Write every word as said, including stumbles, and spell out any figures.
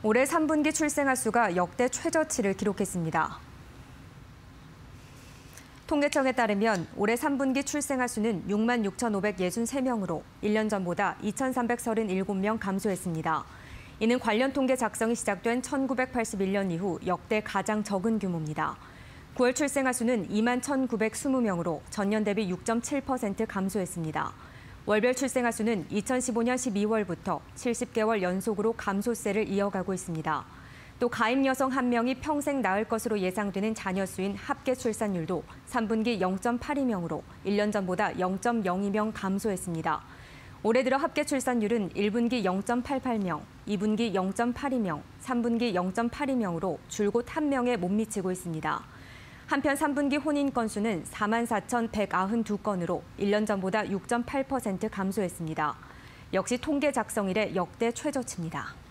올해 삼 분기 출생아 수가 역대 최저치를 기록했습니다. 통계청에 따르면 올해 삼 분기 출생아 수는 육만 육천오백육십삼 명으로 일 년 전보다 이천삼백삼십칠 명 감소했습니다. 이는 관련 통계 작성이 시작된 천구백팔십일 년 이후 역대 가장 적은 규모입니다. 구월 출생아 수는 이만 천구백이십 명으로 전년 대비 육 점 칠 퍼센트 감소했습니다. 월별 출생아 수는 이천십오 년 십이월부터 칠십 개월 연속으로 감소세를 이어가고 있습니다. 또 가임 여성 한 명이 평생 낳을 것으로 예상되는 자녀 수인 합계 출산율도 삼 분기 영 점 팔이 명으로 일 년 전보다 영 점 영이 명 감소했습니다. 올해 들어 합계 출산율은 일 분기 영 점 팔팔 명, 이 분기 영 점 팔이 명, 삼 분기 영 점 팔이 명으로 줄곧 한 명에 못 미치고 있습니다. 한편 삼 분기 혼인 건수는 사만 사천백구십이 건으로 일 년 전보다 육 점 팔 퍼센트 감소했습니다. 역시 통계 작성 이래 역대 최저치입니다.